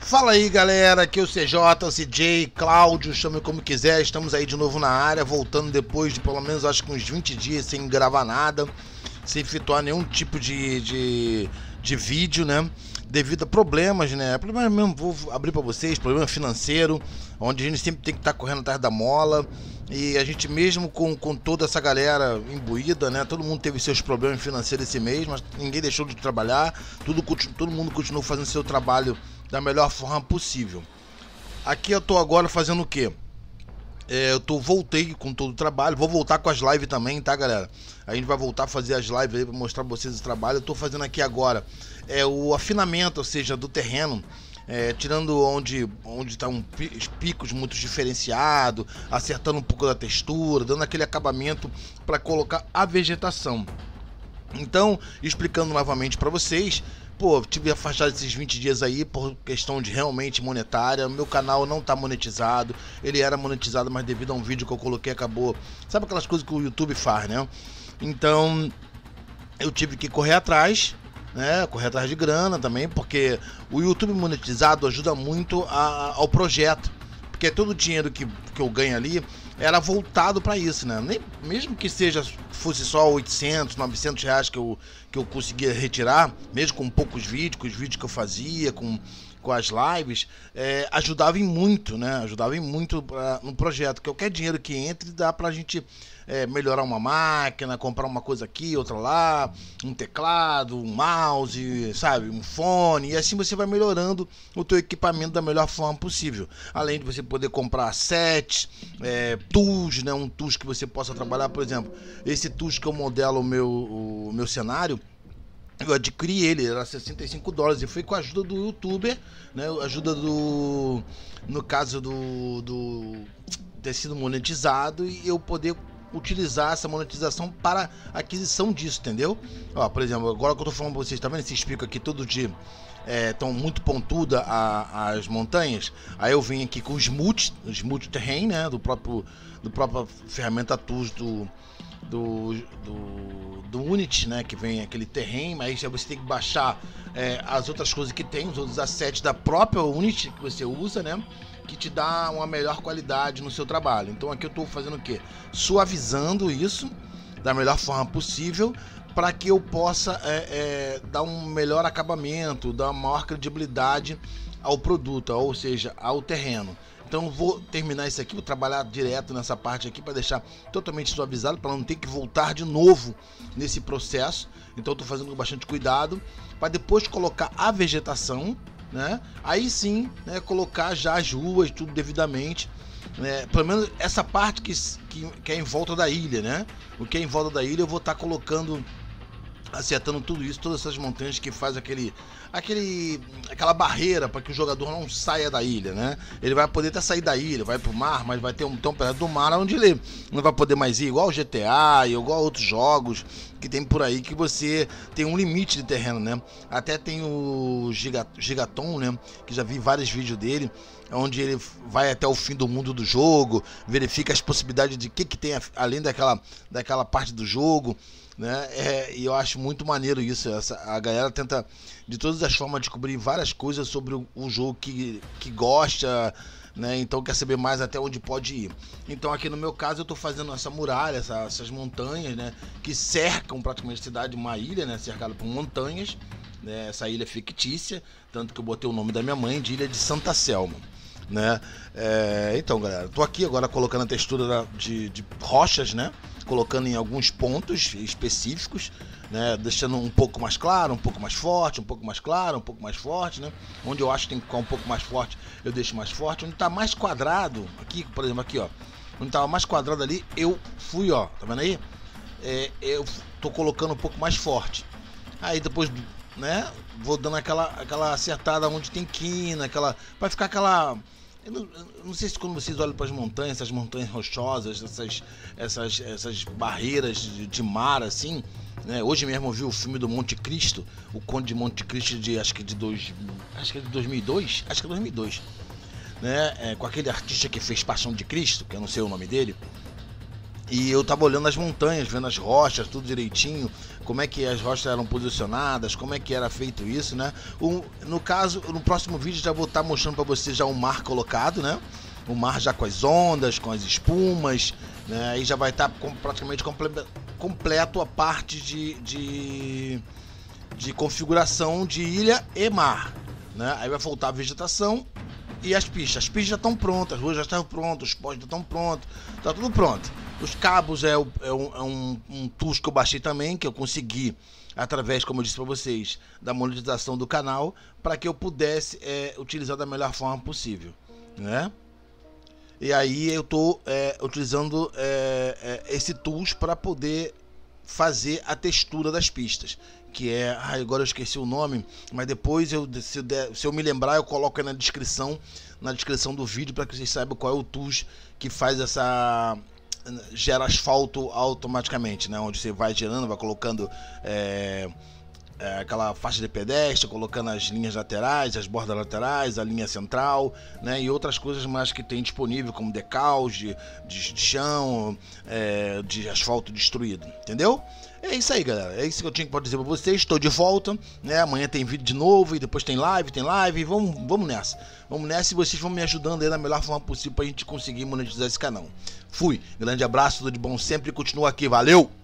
Fala aí galera, aqui é o CJ, o CJ, Cláudio, chame como quiser, estamos aí de novo na área, voltando depois de pelo menos acho que uns 20 dias sem gravar nada, sem efetuar nenhum tipo de vídeo, né? Devido a problemas, né? Problemas mesmo, vou abrir pra vocês, problema financeiro, onde a gente sempre tem que estar correndo atrás da mola. E a gente mesmo com toda essa galera imbuída, né? Todo mundo teve seus problemas financeiros esse mês, mas ninguém deixou de trabalhar. Todo mundo continuou fazendo seu trabalho da melhor forma possível. Aqui eu tô agora fazendo o quê? Voltei com todo o trabalho, vou voltar com as lives também, tá galera? A gente vai voltar a fazer as lives aí pra mostrar pra vocês o trabalho. Eu tô fazendo aqui agora o afinamento, ou seja, do terreno. Tirando onde tá os picos muito diferenciados, acertando um pouco da textura, dando aquele acabamento para colocar a vegetação. Então, explicando novamente para vocês, tive afastado esses 20 dias aí por questão de realmente monetária. Meu canal não tá monetizado, ele era monetizado, mas devido a um vídeo que eu coloquei acabou. Sabe aquelas coisas que o YouTube faz, né? Então, eu tive que correr atrás, né, correr atrás de grana também, porque o YouTube monetizado ajuda muito ao projeto, porque todo o dinheiro que eu ganho ali era voltado para isso, né? Mesmo que fosse só 800, 900 reais que eu conseguia retirar, mesmo com poucos vídeos, com os vídeos que eu fazia, com as lives, ajudava em muito, né? Ajudava em muito no projeto. Qualquer dinheiro que entre dá pra gente melhorar uma máquina, comprar uma coisa aqui, outra lá, um teclado, um mouse, sabe, um fone, e assim você vai melhorando o teu equipamento da melhor forma possível. Além de você poder comprar sets, tools, né? Um tools que você possa trabalhar, por exemplo, esse tools que eu modelo o meu cenário. Eu adquiri ele, era $65 e foi com a ajuda do youtuber, né? Ajuda no caso do ter sido monetizado e eu poder utilizar essa monetização para aquisição disso, entendeu? Ó, por exemplo, agora que eu tô falando pra vocês, tá vendo esses picos aqui todo dia? Estão muito pontuda as montanhas. Aí eu vim aqui com o Smooth Terrain, né? Do próprio ferramenta Tools do Unity, né, que vem aquele terreno, mas aí você tem que baixar as outras coisas que tem, os outros assets da própria Unity que você usa, né, que te dá uma melhor qualidade no seu trabalho. Então aqui eu estou fazendo o que? Suavizando isso da melhor forma possível para que eu possa dar um melhor acabamento, dar uma maior credibilidade ao produto, ou seja, ao terreno. Então vou terminar isso aqui, vou trabalhar direto nessa parte aqui para deixar totalmente suavizado, para não ter que voltar de novo nesse processo. Então estou fazendo com bastante cuidado, para depois colocar a vegetação, né? Aí sim, né, colocar já as ruas, tudo devidamente, né? Pelo menos essa parte que é em volta da ilha, né? O que é em volta da ilha eu vou estar colocando, acertando tudo isso, todas essas montanhas que faz aquela barreira para que o jogador não saia da ilha, né? Ele vai poder até sair da ilha, vai pro mar, mas vai ter um pedaço do mar onde ele não vai poder mais ir, igual o GTA e igual outros jogos que tem por aí, que você tem um limite de terreno, né? Até tem o Gigaton, né? Que já vi vários vídeos dele, onde ele vai até o fim do mundo do jogo, verifica as possibilidades de que tem além daquela parte do jogo, né? E eu acho muito maneiro isso. A galera tenta de todas as formas descobrir várias coisas sobre o jogo que gosta, né? Então quer saber mais até onde pode ir. Então aqui no meu caso eu tô fazendo essa muralha, essas montanhas, né, que cercam praticamente a cidade, uma ilha, né, cercada por montanhas, né? Essa ilha é fictícia, tanto que eu botei o nome da minha mãe de Ilha de Santa Selma, né? Então galera, tô aqui agora colocando a textura de rochas, né, colocando em alguns pontos específicos, né, deixando um pouco mais claro, um pouco mais forte, um pouco mais claro, um pouco mais forte, né? Onde eu acho que tem que ficar um pouco mais forte, eu deixo mais forte. Onde tá mais quadrado, aqui, por exemplo, aqui, ó, onde tava mais quadrado ali, eu fui, ó, tá vendo aí? Eu tô colocando um pouco mais forte. Aí depois, né, vou dando aquela acertada onde tem quina, vai ficar aquela... Eu não sei se quando vocês olham para as montanhas, essas montanhas rochosas, essas barreiras de mar, assim, né? Hoje mesmo eu vi o filme do Monte Cristo, o Conde de Monte Cristo, acho que é de 2002, acho que é 2002, né? Com aquele artista que fez Paixão de Cristo, que eu não sei o nome dele. E eu tava olhando as montanhas, vendo as rochas, tudo direitinho, como é que as rochas eram posicionadas, como é que era feito isso, né? No caso, no próximo vídeo já vou estar mostrando para vocês já o mar colocado, né? O mar já com as ondas, com as espumas, né? Aí já vai estar praticamente completo a parte de configuração de ilha e mar, né? Aí vai faltar a vegetação e as pistas. As pistas já estão prontas, as ruas já estão prontas, os postes já estão prontos, tá tudo pronto. Os cabos é um tools que eu baixei também, que eu consegui através, como eu disse para vocês, da monetização do canal, para que eu pudesse utilizar da melhor forma possível, né? E aí eu estou utilizando esse tools para poder fazer a textura das pistas, que agora eu esqueci o nome, mas depois se eu me lembrar eu coloco aí na descrição do vídeo para que vocês saibam qual é o tools que faz gera asfalto automaticamente, né? Onde você vai gerando, vai colocando aquela faixa de pedestre, colocando as linhas laterais, as bordas laterais, a linha central, né? E outras coisas mais que tem disponível, como decals de chão, de asfalto destruído, entendeu? É isso aí, galera, é isso que eu tinha que dizer pra vocês. Estou de volta, né? Amanhã tem vídeo de novo, e depois tem live, e vamos nessa. Vamos nessa, e vocês vão me ajudando aí da melhor forma possível pra gente conseguir monetizar esse canal. Fui, grande abraço, tudo de bom sempre, continua aqui, valeu!